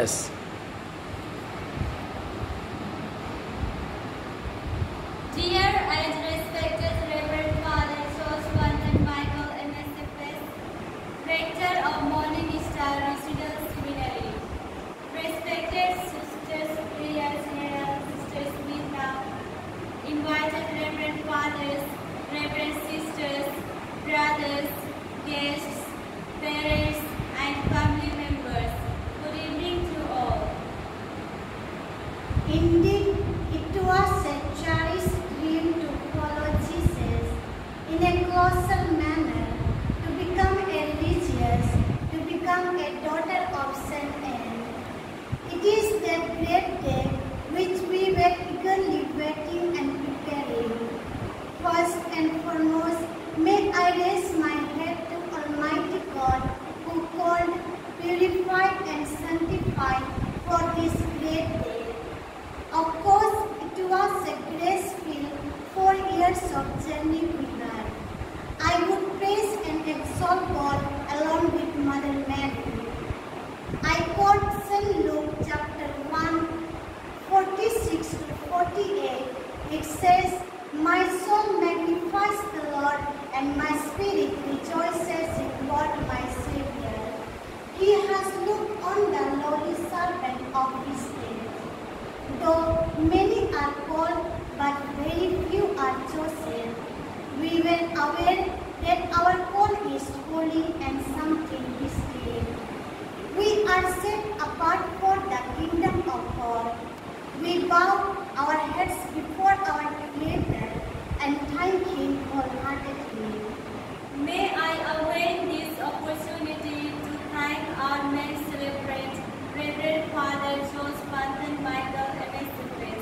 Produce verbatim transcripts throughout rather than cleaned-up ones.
address. Dear and respected Reverend Father Joseph Michael M S F S, Rector of Morning Star Residential Seminary, respected Sisters Priya General, Sisters Smita, invited Reverend Fathers, Reverend Sisters, brothers, guests, parents, and family members. Good evening to all. Indeed, it was a cherished dream to follow Jesus in a closer manner, to become a religious, to become a daughter of Saint Anne. It is that great day which we were eagerly waiting and preparing. First and foremost, may I raise my head to Almighty God, who called, purified and sanctified for this great day. Of course, it was a grace-filled four years of journey with her. I would praise and exalt God along with Mother Mary. I quote Saint Luke chapter one, forty-six to forty-eight. It says, "My soul magnifies the Lord, and my spirit rejoices in God my Saviour. He has looked on the lowly servant of his age. Though many are called, but very few are chosen, we were aware that our call is holy and something distinct. We are set apart for the kingdom of God. We bow our heads before our Creator and thank Him wholeheartedly." May I avail this opportunity to thank our main celebrant, Reverend Father Joseph Michael M S F S,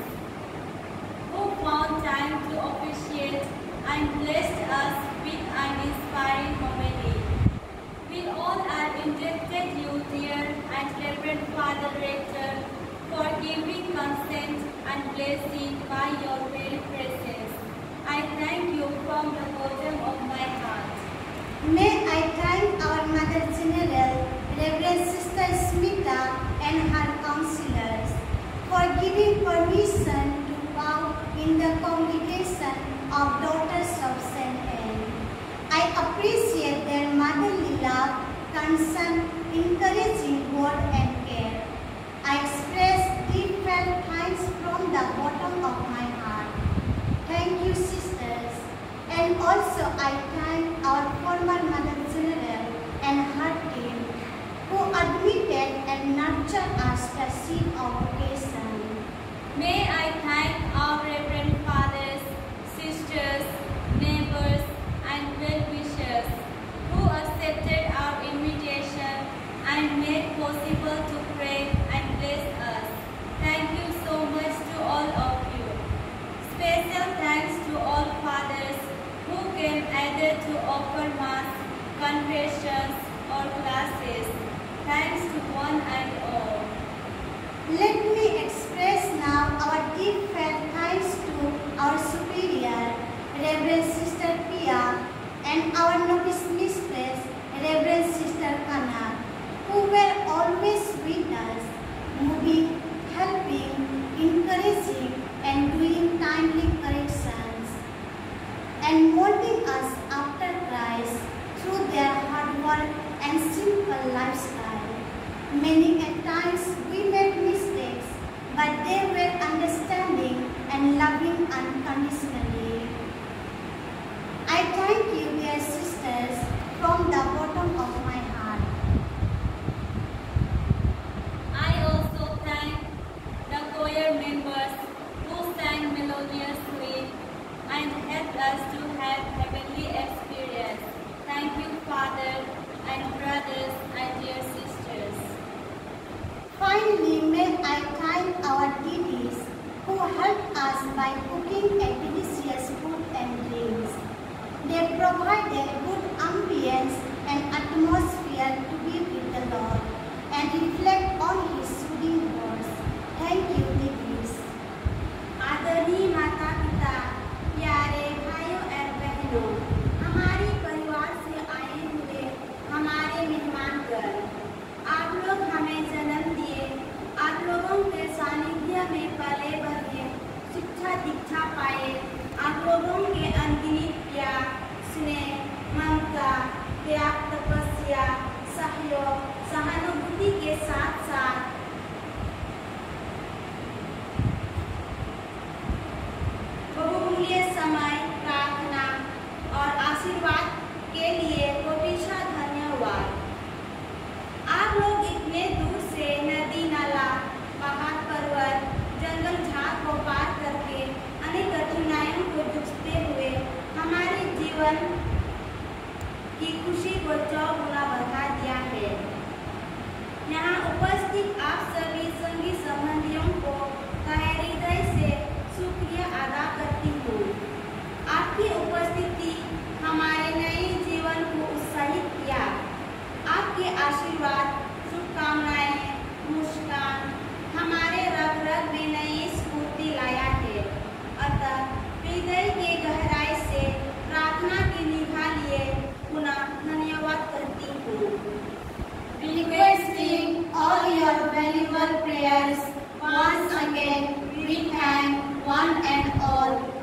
who found time to officiate and blessed us with an inspiring homily. We all are indebted you, dear and Reverend Father Rector, for giving consent and blessing by your very presence. I thank you from the bottom of my heart. May I thank our Mother General, Reverend Sister Smita, and her counselors for giving permission to bow in the congregation of Daughters of Saint Anne. I appreciate their motherly love, concern, encouraging word and care. I express deep felt thanks from the bottom of my heart. Thank you, sisters. And also I thank our former Mother General and her team, who admitted and nurtured us the seed of vocation. May I thank our Reverend Fathers, Sisters, neighbors, and well-wishers who accepted our invitation and made possible to pray and bless us. Thank you so much to all of you. Special thanks to all fathers who came either to offer mass, confessions, or classes. Thanks to one and all. Let me express now our deep felt thanks to our superior, Reverend Sister Pia, and our novice mistress, Reverend Sister Anna, who were always with us, moving, helping, encouraging, and doing timely corrections, and molding us after Christ through their hard work and simple lifestyle. Many a times we made mistakes, but they were understanding and loving unconditionally. I thank you, dear sisters, from the bottom of my heart. I also thank the choir members who sang melodiously and helped us to have heavenly experience. Thank you, Father and brothers and dear sisters. Finally, may I thank our deities who helped us by cooking a delicious food and drinks. They provided good ambience and atmosphere to be with the Lord and reflect on His soothing words. Thank you, deities. आदरणीय माता पिता, प्यारे भाइयों और बहनों, हमारे परिवार से आए हुए हमारे मेहमानगण, आप लोग हमें जन्म दिए त्याग, तपस्या, सहयोग, सहानुभूति के साथ साथ बहुमूल्य समय, प्रार्थना और आशीर्वाद के लिए कोटिशा धन्यवाद। आप लोग इतने दूर से नदी, नाला, पहाड़, पर्वत, जंगल झाड़ को पार करके अनेक कठिनाइयों को जूझते हुए हमारे जीवन की खुशी को चौगुना बढ़ा दिया है। यहाँ उपस्थित आप सभी संगी संबंधियों को तहे हृदय से शुक्रिया अदा करती हूँ। आपकी उपस्थिति हमारे नए जीवन को उत्साहित किया। आपके आशीर्वाद, शुभकामनाएं, मुस्कान हमारे रग रग में नई स्फूर्ति लाया है। अतः हृदय के गहराई से प्रार्थना की निभा लिए पुनः धन्यवाद करती हूँ। Requesting all your valuable prayers once again, we thank one and all